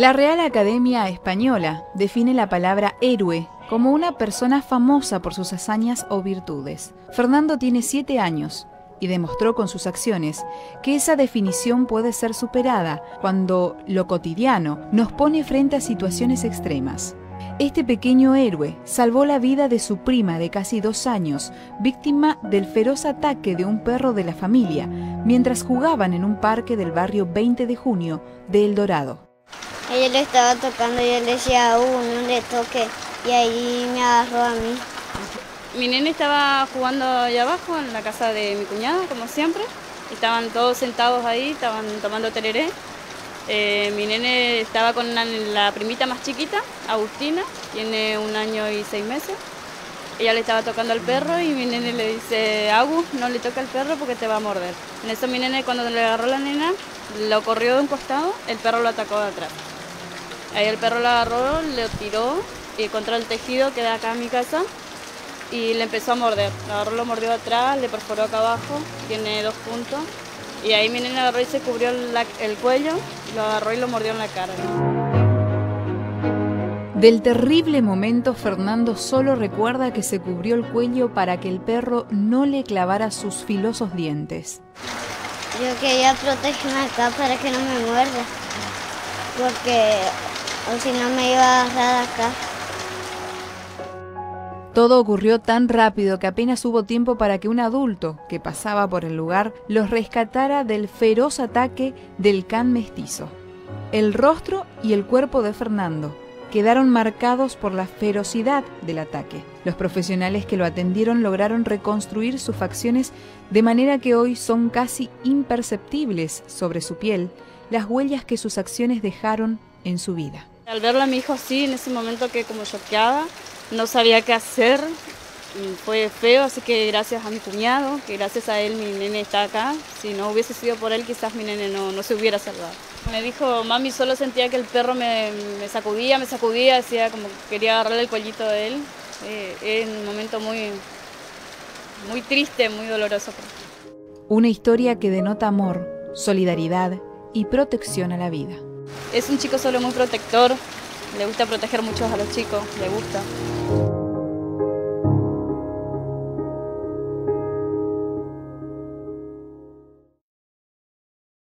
La Real Academia Española define la palabra héroe como una persona famosa por sus hazañas o virtudes. Fernando tiene 7 años y demostró con sus acciones que esa definición puede ser superada cuando lo cotidiano nos pone frente a situaciones extremas. Este pequeño héroe salvó la vida de su prima de casi 2 años, víctima del feroz ataque de un perro de la familia, mientras jugaban en un parque del barrio 20 de junio de El Dorado. Ella le estaba tocando y yo le decía, no le toque, y ahí me agarró a mí. Mi nene estaba jugando allá abajo en la casa de mi cuñada, como siempre. Estaban todos sentados ahí, estaban tomando tereré. Mi nene estaba con la primita más chiquita, Agustina, tiene 1 año y 6 meses. Ella le estaba tocando al perro y mi nene le dice, Agus, no le toca al perro porque te va a morder. En eso mi nene, cuando le agarró la nena, lo corrió de un costado, el perro lo atacó de atrás. Ahí el perro lo agarró, lo tiró contra el tejido que da acá en mi casa y le empezó a morder. Lo agarró, lo mordió de atrás, le perforó acá abajo, tiene 2 puntos. Y ahí mi nene agarró y se cubrió el cuello, lo agarró y lo mordió en la cara. Del terrible momento, Fernando solo recuerda que se cubrió el cuello para que el perro no le clavara sus filosos dientes. Yo quería protegerme acá para que no me muerda, porque o si no me iba a agarrar acá. Todo ocurrió tan rápido que apenas hubo tiempo para que un adulto que pasaba por el lugar los rescatara del feroz ataque del can mestizo. El rostro y el cuerpo de Fernando quedaron marcados por la ferocidad del ataque. Los profesionales que lo atendieron lograron reconstruir sus facciones de manera que hoy son casi imperceptibles sobre su piel las huellas que sus acciones dejaron en su vida. Al verlo a mi hijo así, en ese momento que como choqueada, no sabía qué hacer, fue feo, así que gracias a mi cuñado, que gracias a él mi nene está acá. Si no hubiese sido por él, quizás mi nene no se hubiera salvado. Me dijo, mami, solo sentía que el perro me sacudía, decía como que quería agarrarle el cuellito de él. Es un momento muy triste, muy doloroso. Una historia que denota amor, solidaridad y protección a la vida. Es un chico solo muy protector, le gusta proteger mucho a los chicos, le gusta.